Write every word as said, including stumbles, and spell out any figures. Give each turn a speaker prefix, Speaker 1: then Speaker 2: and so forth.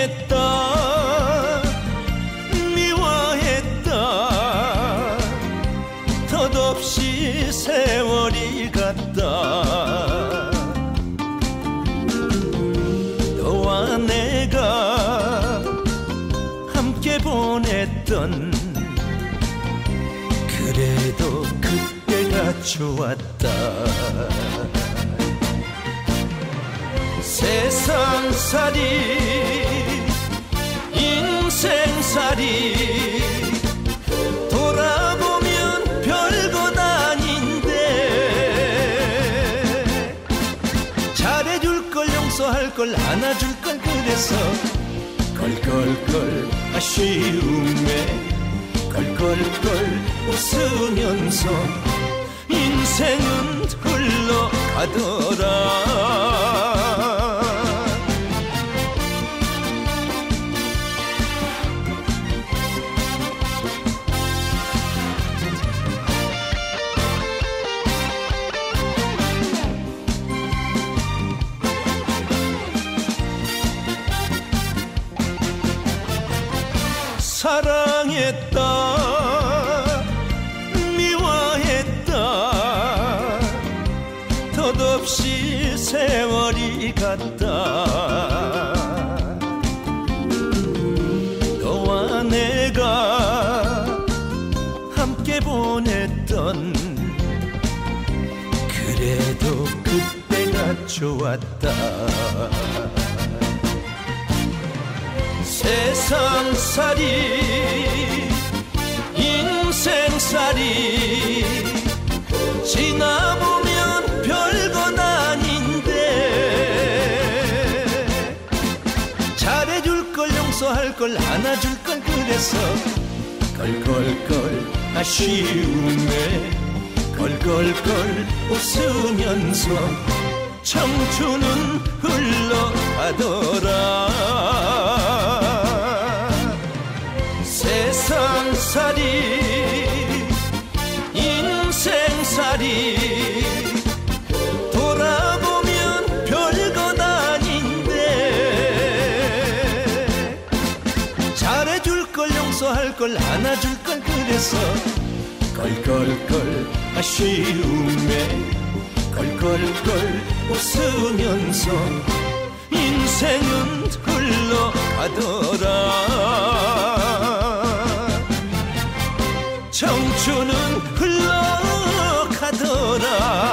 Speaker 1: 사랑했다 미워했다 덧없이 세월이 갔다 너와 내가 함께 보냈던 그래도 그때가 좋았다 세상살이 인생살이 돌아보면 별것 아닌데 잘해줄 걸 용서할 걸 안아줄 걸 그래서 걸걸걸 아쉬움에 걸걸걸 웃으면서 인생은 흘러가더라 사랑했다 미워했다 덧없이 세월이 갔다 너와 내가 함께 보냈던 그래도 그때가 좋았다 세상살이 인생살이 지나보면 별것 아닌데 잘해줄 걸 용서할 걸 안아줄 걸 그래서 걸걸걸 아쉬움에 걸걸걸 웃으면서 청춘은 흘러가더라 세상살이 인생살이 돌아보면 별것 아닌데 잘해줄 걸 용서할 걸 안아줄 걸 그래서 걸걸걸 아쉬움에 걸걸걸 웃으면서 인생은 흘러가더라 청춘은 흘러가더라